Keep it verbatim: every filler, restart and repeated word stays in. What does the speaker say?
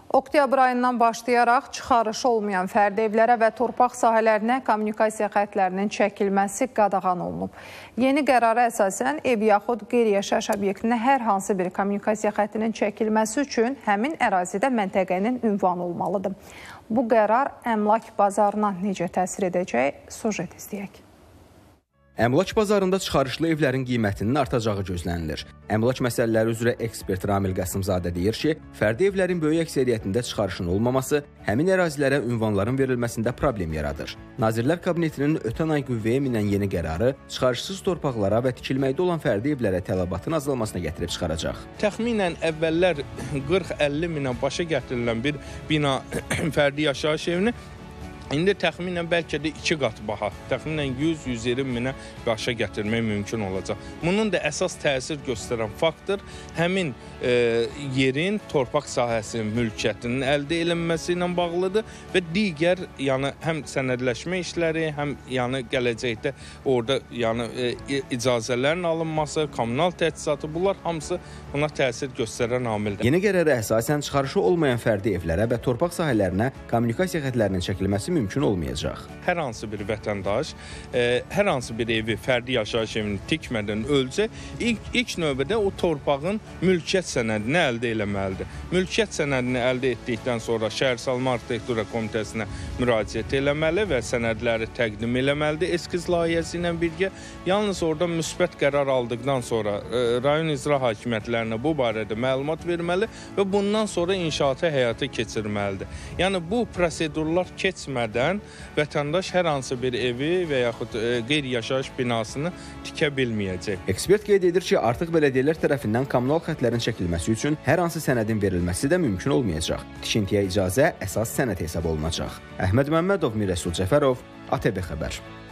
Oktyabr ayından başlayaraq çıxarışı olmayan fərdi evlərə və torpaq sahələrinə kommunikasiya xətlərinin çəkilməsi qadağan olunub. Yeni qərara əsasən ev yaxud qeyri-yaşayış obyektinə hər hansı bir kommunikasiya xəttinin çəkilməsi üçün həmin ərazidə məntəqənin ünvanı olmalıdır. Bu qərar əmlak bazarına necə təsir edəcək? Sujet izləyək. Əmlak bazarında çıxarışlı evlərin qiymətinin artacağı gözlənilir. Əmlak məsələləri üzrə ekspert Ramil Qasımzadə deyir ki, fərdi evlərin böyük əksəriyyətində çıxarışın olmaması həmin ərazilərə ünvanların verilməsində problem yaradır. Nazirlər Kabinetinin ötən ay qüvvəyə minən yeni qərarı çıxarışsız torpaqlara və tikilməkdə olan fərdi evlərə tələbatın azalmasına gətirib çıxaracaq. Təxminən əvvəllər qırx əlli minə başa gətirilən bir bina fərdi yaşayış evini İndi təxminən bəlkə də iki qat baha, təxminən yüz yüz iyirmi minə başa gətirmək mümkün olacaq. Bunun da əsas təsir göstərən faktor həmin e, yerin torpaq sahəsinin mülkiyyətinin əldə edilməsi ilə bağlıdır və digər yəni həm sənədləşmə işləri, həm yəni gələcəkdə orada yəni e, icazələrin alınması, kommunal təchizatı, bunlar hamısı buna təsir göstərən amildir. Yeni qərara əsasən çıxarışı olmayan fərdi evlərə və torpaq sahələrinə kommunikasiya xətlərinin çəkilməsi mümkün olmayacaq. Hər hansı bir vətəndaş, e, hər hansı bir evi, fərdi yaşayış evini tikmədən ölsə, ilk, ilk növbədə o torpağın mülkiyyət sənədini əldə eləməlidir. Mülkiyyət sənədini əldə etdikdən sonra Şəhərsalma Arxitektura Komitəsinə müraciət eləməli və sənədləri təqdim eləməlidir eskiz layihəsi ilə birgə. Yalnız orada müsbət qərar aldıqdan sonra e, rayon icra hakimiyyətlərinə bu barədə məlumat verməli və bundan sonra inşaatı həyata keçirməlidir. Yəni bu prosedurlar keçmədən vətəndaş hər hansı bir evi və yaxud qeyri-yaşayış binasını tikə bilməyəcək. Ekspert qeyd edir ki, artıq bələdiyyələr tərəfindən kommunal xətlərin çəkilməsi üçün hər hansı sənədin verilməsi də mümkün olmayacaq. Tikintiyə icazə əsas sənəd hesab olunacaq. Əhməd Məmmədov, Mirəsul Cəfərov, A T B Xəbər.